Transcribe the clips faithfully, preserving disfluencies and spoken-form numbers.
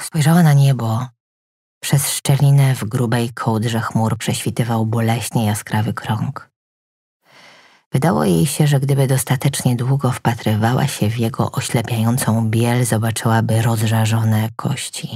Spojrzała na niebo. Przez szczelinę w grubej kołdrze chmur prześwitywał boleśnie jaskrawy krąg. Wydało jej się, że gdyby dostatecznie długo wpatrywała się w jego oślepiającą biel, zobaczyłaby rozżarzone kości.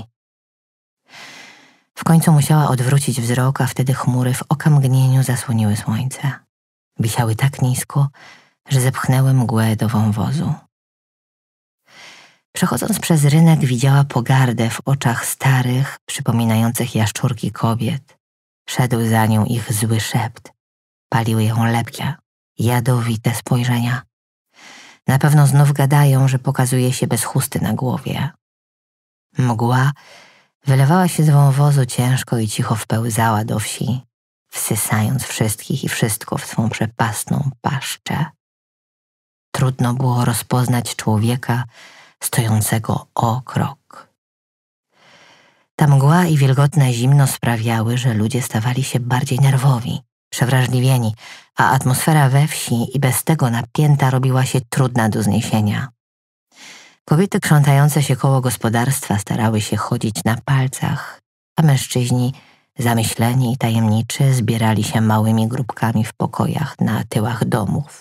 W końcu musiała odwrócić wzrok, a wtedy chmury w okamgnieniu zasłoniły słońce. Wisiały tak nisko, że zepchnęły mgłę do wąwozu. Przechodząc przez rynek, widziała pogardę w oczach starych, przypominających jaszczurki kobiet. Szedł za nią ich zły szept. Paliły ją lepkie, jadowite spojrzenia. Na pewno znów gadają, że pokazuje się bez chusty na głowie. Mgła wylewała się z wąwozu ciężko i cicho wpełzała do wsi, wsysając wszystkich i wszystko w swą przepastną paszczę. Trudno było rozpoznać człowieka stojącego o krok. Ta mgła i wilgotne zimno sprawiały, że ludzie stawali się bardziej nerwowi, przewrażliwieni, a atmosfera we wsi i bez tego napięta robiła się trudna do zniesienia. Kobiety krzątające się koło gospodarstwa starały się chodzić na palcach, a mężczyźni, zamyśleni i tajemniczy, zbierali się małymi grupkami w pokojach na tyłach domów.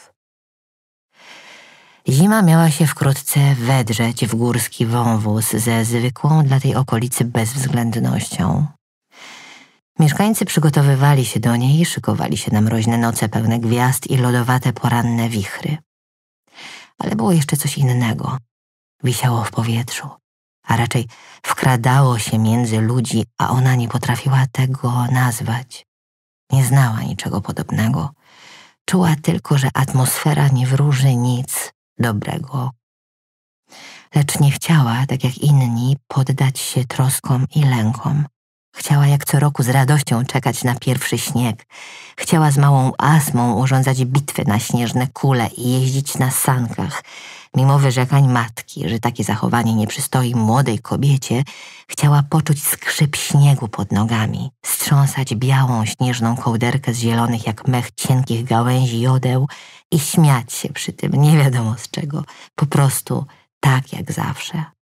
Zima miała się wkrótce wedrzeć w górski wąwóz ze zwykłą dla tej okolicy bezwzględnością. Mieszkańcy przygotowywali się do niej i szykowali się na mroźne noce pełne gwiazd i lodowate poranne wichry. Ale było jeszcze coś innego. Wisiało w powietrzu, a raczej wkradało się między ludzi, a ona nie potrafiła tego nazwać. Nie znała niczego podobnego. Czuła tylko, że atmosfera nie wróży nic dobrego. Lecz nie chciała, tak jak inni, poddać się troskom i lękom. Chciała jak co roku z radością czekać na pierwszy śnieg. Chciała z małą Asmą urządzać bitwy na śnieżne kule i jeździć na sankach. Mimo wyrzekań matki, że takie zachowanie nie przystoi młodej kobiecie, chciała poczuć skrzyp śniegu pod nogami, strząsać białą, śnieżną kołderkę z zielonych jak mech cienkich gałęzi jodeł i śmiać się przy tym nie wiadomo z czego, po prostu tak jak zawsze.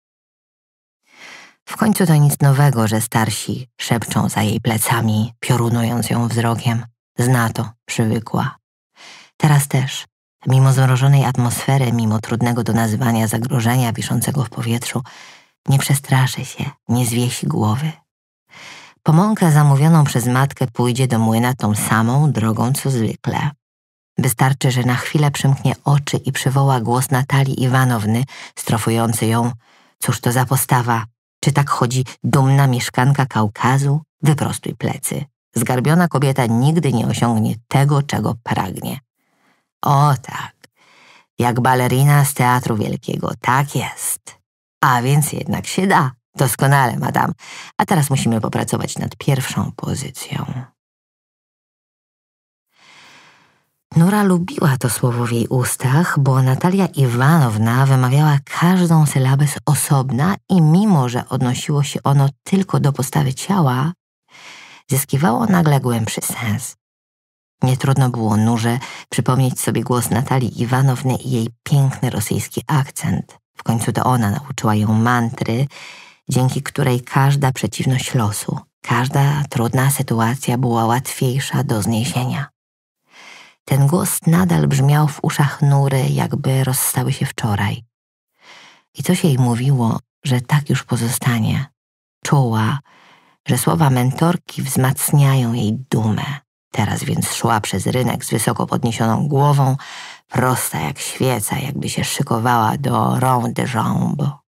W końcu to nic nowego, że starsi szepczą za jej plecami, piorunując ją wzrokiem. Zna to, przywykła. Teraz też, mimo zmrożonej atmosfery, mimo trudnego do nazywania zagrożenia wiszącego w powietrzu, nie przestraszy się, nie zwiesi głowy. Po mąkę zamówioną przez matkę pójdzie do młyna tą samą drogą co zwykle. Wystarczy, że na chwilę przymknie oczy i przywoła głos Natalii Iwanowny, strofujący ją: cóż to za postawa? Czy tak chodzi dumna mieszkanka Kaukazu? Wyprostuj plecy. Zgarbiona kobieta nigdy nie osiągnie tego, czego pragnie. O tak, jak balerina z Teatru Wielkiego, tak jest. A więc jednak się da. Doskonale, madam. A teraz musimy popracować nad pierwszą pozycją. Nura lubiła to słowo w jej ustach, bo Natalia Iwanowna wymawiała każdą sylabę z osobna i mimo, że odnosiło się ono tylko do postawy ciała, zyskiwało nagle głębszy sens. Nie trudno było Nurze przypomnieć sobie głos Natalii Iwanowny i jej piękny rosyjski akcent. W końcu to ona nauczyła ją mantry, dzięki której każda przeciwność losu, każda trudna sytuacja była łatwiejsza do zniesienia. Ten głos nadal brzmiał w uszach Nury, jakby rozstały się wczoraj. I coś jej mówiło, że tak już pozostanie. Czuła, że słowa mentorki wzmacniają jej dumę. Teraz więc szła przez rynek z wysoko podniesioną głową, prosta jak świeca, jakby się szykowała do rond de jambe.